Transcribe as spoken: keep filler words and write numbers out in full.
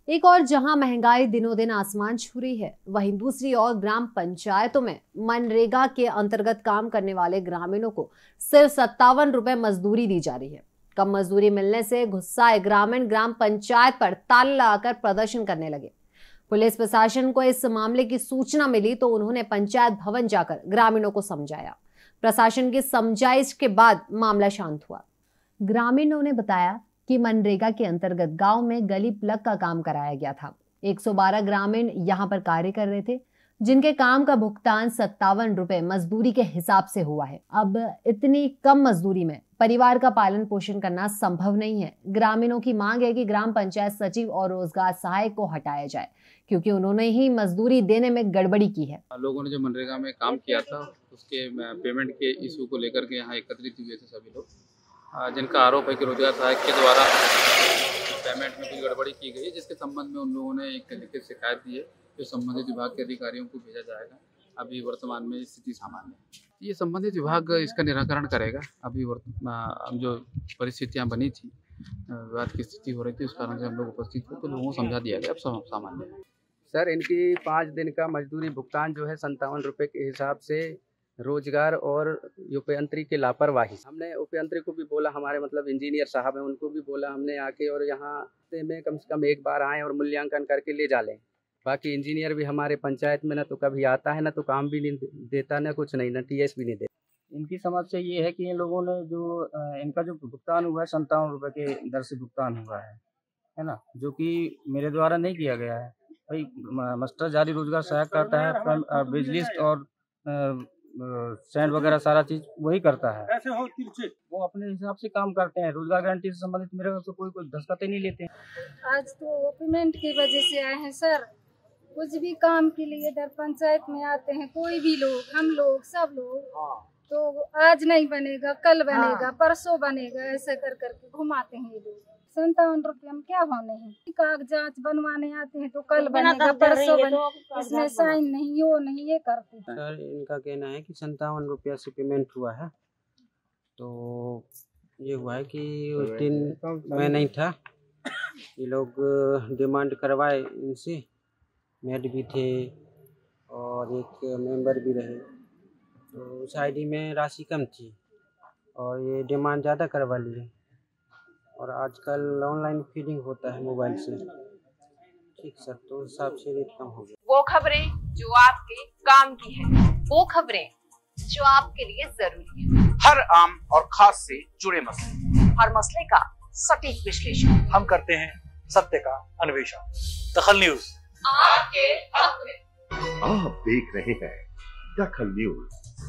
एक और जहां महंगाई दिनों दिन आसमान छू रही है, वहीं दूसरी ओर ग्राम पंचायतों में मनरेगा के अंतर्गत काम करने वाले ग्रामीणों को सिर्फ सत्तावन रुपए मजदूरी दी जा रही है। कम मजदूरी मिलने से गुस्साए ग्रामीण ग्राम पंचायत पर ताला लगाकर प्रदर्शन करने लगे। पुलिस प्रशासन को इस मामले की सूचना मिली तो उन्होंने पंचायत भवन जाकर ग्रामीणों को समझाया। प्रशासन की समझाइश के बाद मामला शांत हुआ। ग्रामीणों ने बताया कि मनरेगा के अंतर्गत गांव में गली प्लग का काम कराया गया था। एक सौ बारह ग्रामीण यहां पर कार्य कर रहे थे, जिनके काम का भुगतान सत्तावन रुपए मजदूरी के हिसाब से हुआ है। अब इतनी कम मजदूरी में परिवार का पालन पोषण करना संभव नहीं है। ग्रामीणों की मांग है कि ग्राम पंचायत सचिव और रोजगार सहायक को हटाया जाए, क्योंकि उन्होंने ही मजदूरी देने में गड़बड़ी की है। लोगों ने जो मनरेगा में काम किया था उसके पेमेंट के इशू को लेकर के यहाँ एकत्रित हुए थे सभी लोग, जिनका आरोप है कि रोजगार सहायक के द्वारा पेमेंट में कुछ गड़बड़ी की गई है, जिसके संबंध में उन लोगों ने एक लिखित शिकायत दी है जो संबंधित विभाग के अधिकारियों को भेजा जाएगा। अभी वर्तमान में स्थिति सामान्य है, ये संबंधित विभाग इसका निराकरण करेगा। अभी वर्तमान जो परिस्थितियां बनी थी, विवाद की स्थिति हो रही थी, उस कारण से हम लोग उपस्थित थे तो लोगों को समझा दिया गया, अब सब सामान्य है। सर, इनकी पाँच दिन का मजदूरी भुगतान जो है संतावन रुपये के हिसाब से रोजगार और उपयंत्री की लापरवाही। हमने उपयंत्री को भी बोला, हमारे मतलब इंजीनियर साहब हैं, उनको भी बोला हमने आके, और यहाँ में कम से कम एक बार आएँ और मूल्यांकन करके ले जा लें। बाकी इंजीनियर भी हमारे पंचायत में ना तो कभी आता है, ना तो काम भी नहीं देता, ना कुछ नहीं, ना टीएस भी नहीं देता। इनकी समस्या ये है कि इन लोगों ने जो इनका जो भुगतान हुआ है संतावन रुपये के दर से भुगतान हुआ है है ना, जो कि मेरे द्वारा नहीं किया गया है। भाई मास्टर जारी रोजगार सहायक करता है, बिजलिस्ट और सैंड वगैरह सारा चीज वही करता है। ऐसे हो वो अपने हिसाब से काम करते हैं। रोजगार गारंटी से संबंधित मेरे से कोई कोई दस्खत नहीं लेते हैं। आज तो पेमेंट की वजह से आए हैं सर। कुछ भी काम के लिए इधर पंचायत में आते हैं, कोई भी लोग, हम लोग, सब लोग, तो आज नहीं बनेगा, कल बनेगा, परसों बनेगा, ऐसे कर करके घुमाते हैं ये लोग। संतावन रुपये में क्या होने हैं। कागजात बनवाने आते हैं तो कल बनेगा, परसों बनेगा, इसमें साइन नहीं, यो नहीं, ये करते। सर, इनका कहना है कि संतावन रुपया से पेमेंट हुआ है, तो ये हुआ है कि उस दिन मैं नहीं था, ये लोग डिमांड करवाए इनसे, मेड भी थे और एक मेंबर भी रहे, तो उस आईडी में राशि कम थी और ये डिमांड ज़्यादा करवा लिए। और आजकल ऑनलाइन फीडिंग होता है मोबाइल से। ठीक सर, तो उस हिसाब से रेट कम हो गया। वो खबरें जो आपके काम की है, वो खबरें जो आपके लिए जरूरी है, हर आम और खास से जुड़े मसले, हर मसले का सटीक विश्लेषण हम करते हैं, सत्य का अन्वेषण। दखल न्यूज आपके हक में। आप देख रहे हैं दखल न्यूज।